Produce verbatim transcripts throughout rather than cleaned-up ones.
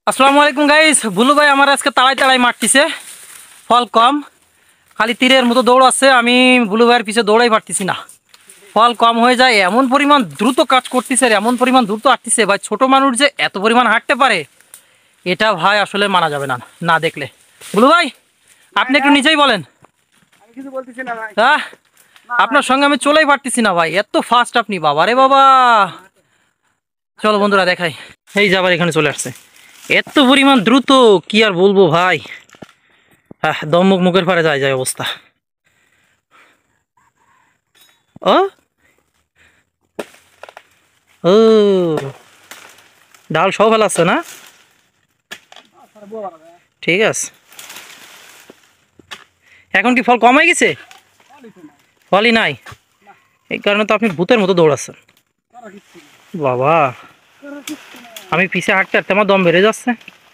আসসালামু আলাইকুম guys. Blue ভাই আমার আজকে তাড়াই তাড়াই মারতেছে, ফল কম, খালি তীরের মতো দৌড়াচ্ছে। আমি বুলু ভাইয়ের পিছে দৌড়াই পারতেছি না, ফল কম হয়ে যায়। এমন পরিমাণ দ্রুত কাজ করতেছে, এমন পরিমাণ দ্রুত হাঁটতেছে ভাই। ছোট মানুষ যে এত পরিমাণ হাঁটতে পারে এটা ভাই আসলে মানা যাবে না না দেখলে। বুলু ভাই আপনি একটু নিজেই বলেন। আমি কিছু বলতেছি না ভাই। হ্যাঁ, আপনার সঙ্গে আমি চলেই পারতেছি না ভাই, এত ফাস্ট আপনি। বাবা রে বাবা, চলো বন্ধুরা দেখাই। এই যে আবার এখানে চলে আসছে, এত পরিমাণ দ্রুত কি আর বলবো ভাই। হ্যাঁ, দমুক মুখের পারে যায় যায় অবস্থা। ও ও ডাল সব ফেলাচ্ছে না, ঠিক আছে। এখন কি ফল কম হয়ে গেছে? ফলই নাই, এই কারণে তো আপনি ভূতের মতো দৌড়াচ্ছেন। বাবা, আমি পিছে হাঁটতে হাঁটতে আমার দম বেড়ে যাচ্ছে।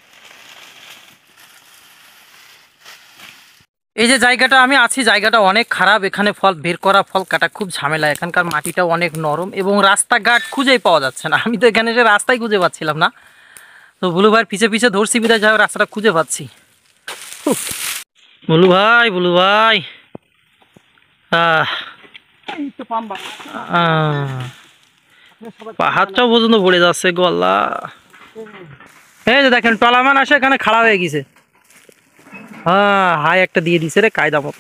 এই যে জায়গাটা আমি আছি, জায়গাটা অনেক খারাপ। এখানে ফল বের করা, ফল কাটা খুব ঝামেলা। এখানকার মাটিটাও অনেক নরম এবং রাস্তাঘাট খুঁজেই পাওয়া যাচ্ছে না। আমি তো এখানে যে রাস্তাই খুঁজে পাচ্ছিলাম না, তো বুলু ভাইয়ের পিছে পিছে ধরছি বিদায় যাই রাস্তাটা খুঁজে পাচ্ছি। বুলু ভাই, বুলু ভাই, আহ পাহাড়টাও পর্যন্ত পড়ে যাচ্ছে গলা। এই যে দেখেন টলামান আসে এখানে খাড়া হয়ে গেছে। হ্যাঁ, হাই একটা দিয়ে দিছে রে কায়দা মতো।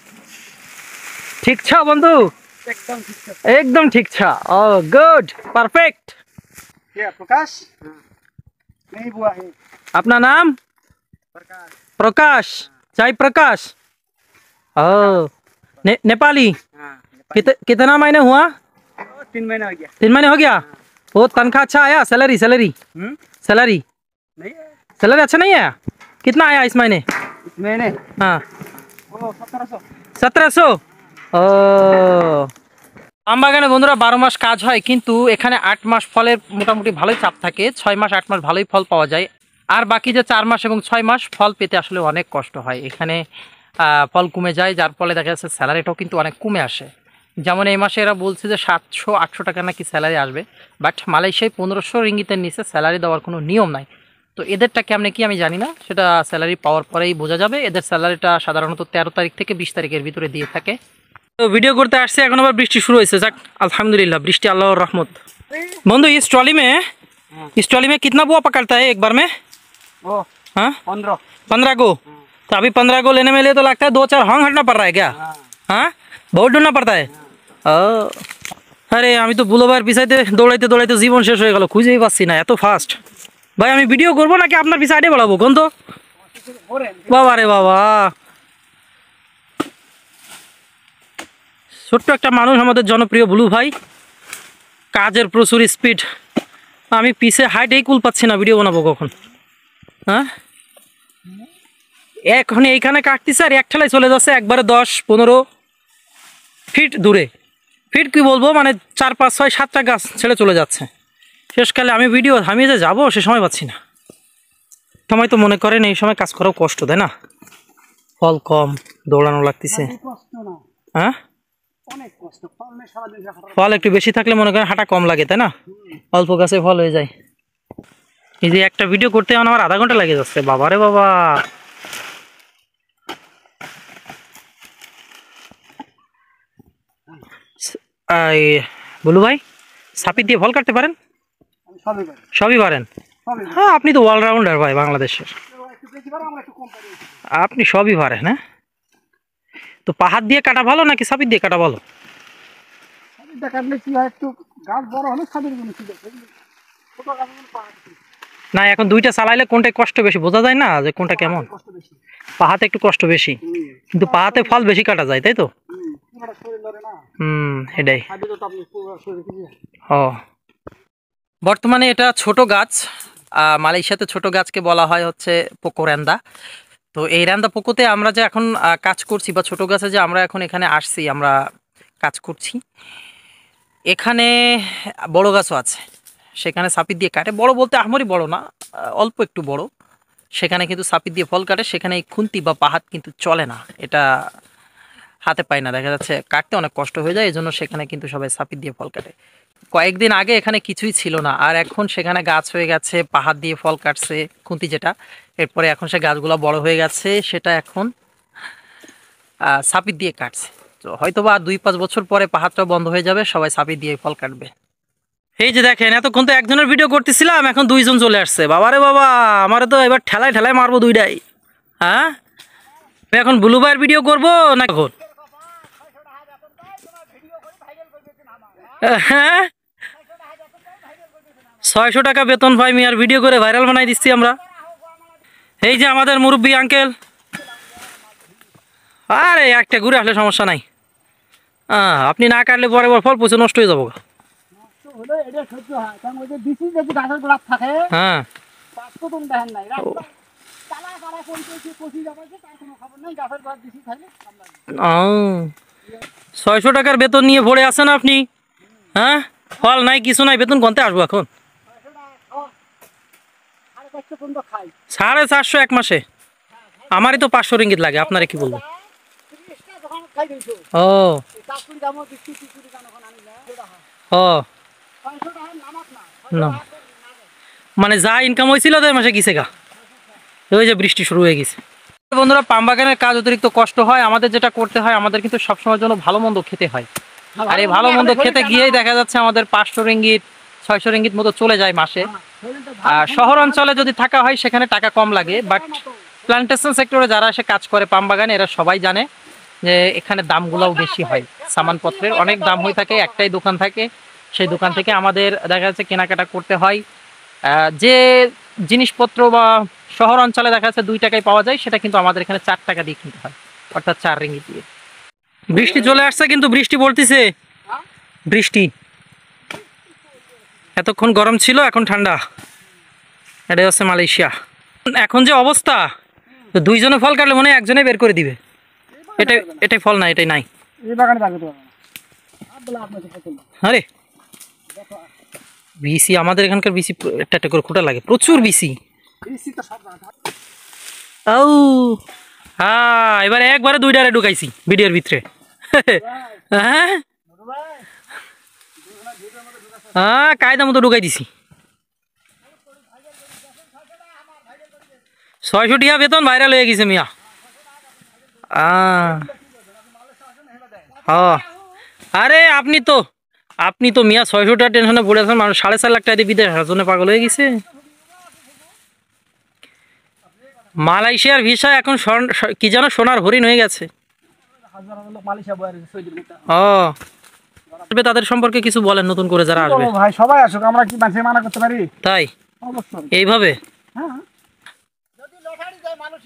ঠিক ছা বন্ধু, একদম ঠিক আছে। একদম ঠিক ছা। Oh good, perfect. क्या प्रकाश? नहीं बुआ है। আপনার নাম? प्रकाश। प्रकाश, जय प्रकाश। ओ ने, नेपाली। हाँ। कित, कितना महीने हुआ? तीन महीना हो गया। तीन महीने हो गया। वो तनख्वाह अच्छा आया? सैलरी सैलरी हम्म? सैलरी नहीं है। सैलरी अच्छा नहीं आया? कितना आया इस महीने? इस महीने हाँ, वो सत्रह सौ। সতেরো শো। ও আম বাগানে বন্ধুরা বারো মাস কাজ হয়, কিন্তু এখানে আট মাস ফলের মোটামুটি ভালোই চাপ থাকে। ছয় মাস আট মাস ভালোই ফল পাওয়া যায়, আর বাকি যে চার মাস এবং ছয় মাস ফল পেতে আসলে অনেক কষ্ট হয়। এখানে ফল কমে যায়, যার ফলে দেখা যাচ্ছে স্যালারিটাও কিন্তু অনেক কমে আসে। যেমন এই মাসে এরা বলছে যে সাতশো আটশো টাকা নাকি স্যালারি আসবে, বাট মালয়েশিয়ায় পনেরোশো রিঙ্গিতের নিচে স্যালারি দেওয়ার কোনো নিয়ম নাই। তো এদেরটা কেমনে কি আমি জানি না, সেটা স্যালারি পাওয়ার পরেই বোঝা যাবে। এদের স্যালারিটা সাধারণত তেরো তারিখ থেকে বিশ তারিখের ভিতরে দিয়ে থাকে। তো ভিডিও করতে আসছে, এখন আবার বৃষ্টি শুরু হয়েছে। যাক আলহামদুলিল্লাহ, বৃষ্টি আল্লাহর রহমত। बंधु इस ट्रॉली में इस ट्रॉली में कितना बुआ पकड़ता है एक बार में? वो हाँ, पंद्रह। पंद्रह को। तो अभी पंद्रह को लेने में लिए तो लगता है दो चार हांग हटना पड़ रहा है क्या? हाँ, बहुत ढूंढना पड़ता है। अरे আমি তো বুলো ভাইয়ের পিছাইতে দৌড়াইতে দৌড়াইতে জীবন শেষ হয়ে গেল, খুঁজেই পাচ্ছি না, এত ফাস্ট। ভাই আমি ভিডিও করবো নাকি আপনার পিছনে আইডে বলাবো কোন? তো বাবা রে বাবা, ছোট্ট একটা মানুষ আমাদের জনপ্রিয় বুলু ভাই, কাজের প্রচুর স্পিড। আমি পিছে হাইটেই কুল পাচ্ছি না, ভিডিও বানাবো কখন? হ্যাঁ, এখন এইখানে কাটতেছে আর এক ঠেলায় চলে যাচ্ছে একবারে দশ পনেরো ফিট দূরে। ফিট কি বলবো, মানে চার পাঁচ ছয় সাতটা গাছ ছেড়ে চলে যাচ্ছে। শেষকালে আমি ভিডিও থামিয়ে যে যাবো সে সময় পাচ্ছি না। সময় তো মনে করেন এই সময় কাজ করাও কষ্ট, তাই না? ফল কম, দৌড়ানো লাগতেছে। হ্যাঁ, ফল একটু বেশি থাকলে মনে করেন হাঁটা কম লাগে, তাই না? অল্প গাছে ফল হয়ে যায়। এই যে একটা ভিডিও করতে আমার আধা ঘন্টা লেগে যাচ্ছে, বাবা রে বাবা। বুলু ভাই সাপি দিয়ে ফল কাটতে পারেন? সবই পারেন? হ্যাঁ, আপনি তো অলরাউন্ডার ভাই বাংলাদেশের, আপনি সবই পারেন। হ্যাঁ, তো পাহাড় দিয়ে কাটা ভালো নাকি সাপি দিয়ে কাটা ভালো? না, এখন দুইটা চালাইলে কোনটা কষ্ট বেশি বোঝা যায় না, যে কোনটা কেমন। পাহাড়ে একটু কষ্ট বেশি, কিন্তু পাহাড়ে ফল বেশি কাটা যায়, তাই তো? হুম, এটাই। ও বর্তমানে এটা ছোট গাছ, মালয়েশিয়াতে ছোট গাছকে বলা হয় হচ্ছে পোকো র্যান্দা। তো এই র্যান্দা পোকোতে আমরা যে এখন কাজ করছি, বা ছোট গাছে যে আমরা এখন এখানে আসছি, আমরা কাজ করছি, এখানে বড় গাছও আছে। সেখানে সাপি দিয়ে কাটে, বড় বলতে আহামরি বড় না, অল্প একটু বড়। সেখানে কিন্তু সাপি দিয়ে ফল কাটে। সেখানে এই খুন্তি বা পাহাড় কিন্তু চলে না, এটা হাতে পায় না, দেখা যাচ্ছে কাটতে অনেক কষ্ট হয়ে যায়, এই জন্য সেখানে কিন্তু সবাই সাপি দিয়ে ফল কাটে। কয়েকদিন আগে এখানে কিছুই ছিল না, আর এখন সেখানে গাছ হয়ে গেছে, পাহাড় দিয়ে ফল কাটছে খুন্তি যেটা, এরপরে এখন সে গাছগুলো বড় হয়ে গেছে, সেটা এখন আহ সাপির দিয়ে কাটছে। তো হয়তো বা আর দুই পাঁচ বছর পরে পাহাড়টা বন্ধ হয়ে যাবে, সবাই সাপির দিয়ে ফল কাটবে। এই যে দেখেন, এতক্ষণ তো একজনের ভিডিও করতেছিলাম, এখন দুইজন চলে আসছে। বাবারে বাবা, আমারে তো এবার ঠেলায় ঠেলায় মারবো দুইটাই। হ্যাঁ, আমি এখন ব্লু ভাইয়ের ভিডিও করবো না এখন? হ্যাঁ, ছয়শো টাকা বেতন পাই মিয়ার, ভিডিও করে ভাইরাল বানাই দিচ্ছি আমরা। এই যে আমাদের মুরব্বী আঙ্কেল। আরে একটা ঘুরে আসলে সমস্যা নাই, হ্যাঁ আপনি না কাটলে পরে ফল পচে নষ্ট হয়ে যাবো। হ্যাঁ, ছয়শো টাকার বেতন নিয়ে ভরে আছেন আপনি? হ্যাঁ, ফল নাই কিছু নাই, বেতন কোনতে আসবো এখন? সাড়ে চারশো এক মাসে? আমারই তো পাঁচশো রিঙ্গিত লাগে, আপনারা কি বলবো? ও ও না, মানে যা ইনকাম হয়েছিল তো মাসে গেছে গা, ওই যে বৃষ্টি শুরু হয়ে গেছে। বন্ধুরা, পাম বাগানের কাজ অতিরিক্ত কষ্ট হয়, আমাদের যেটা করতে হয়, আমাদের কিন্তু সবসময়ের জন্য ভালো মন্দ খেতে হয়। আর এই ভালো মন্দ খেতে গিয়েই দেখা যাচ্ছে আমাদের পাঁচশো রিঙ্গিত ছয়শো রিঙ্গিত মতো চলে যায় মাসে। আর শহর অঞ্চলে যদি থাকা হয় সেখানে টাকা কম লাগে, বাট প্লান্টেশন সেক্টরে যারা এসে কাজ করে পাম বাগানে, এরা সবাই জানে যে এখানে দামগুলোও বেশি হয়, সামানপত্রের অনেক দাম হয়ে থাকে। একটাই দোকান থাকে, সেই দোকান থেকে আমাদের দেখা যাচ্ছে কেনাকাটা করতে হয়। যে জিনিসপত্র বা শহর অঞ্চলে দেখা যাচ্ছে দুই টাকায় পাওয়া যায়, সেটা কিন্তু আমাদের এখানে চার টাকা দিয়ে কিনতে হয়, অর্থাৎ চার রিঙ্গিত দিয়ে। বৃষ্টি চলে আসছে, কিন্তু বৃষ্টি বলতেছে বৃষ্টি। এতক্ষণ গরম ছিল, এখন ঠান্ডা। এটাই হচ্ছে মালয়েশিয়া। এখন যে অবস্থা, দুইজনে ফল কাটলে মনে হয় একজনে বের করে দিবে। এটাই এটাই ফল না, এটাই নাই। আরে বিসি, আমাদের এখানকার বিসি একটা একটা করে খুঁটা লাগে, প্রচুর বিসি। ও হ্যাঁ, এবার একবারে দুইটারে ঢুকাইছি ভিডিওর ভিতরে। হ্যাঁ হ্যাঁ, কায়দা মতো ঢুকাই দিছি। ছয়শো টাকা বেতন, ভাইরাল হয়ে গেছে মিয়া। হ্যাঁ, আরে আপনি তো আপনি তো মিয়া ছয়শো টাকা টেনশনে পড়ে আছেন, মানুষ সাড়ে চার লাখ টাকা দিয়ে বিদেশ আসার জন্য পাগল হয়ে গেছে। মালয়েশিয়ার ভিসা এখন কি যেন সোনার হরিণ হয়ে গেছে। ও তাদের সম্পর্কে কিছু বলেন, নতুন করে যারা আসবে। ভাই সবাই আসুক, আমরা কি মানুষের মানা করতে পারি? তাই অবশ্যই এইভাবে।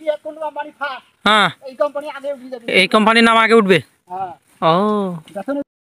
হ্যাঁ, এই কোম্পানির নাম আগে উঠবে। ও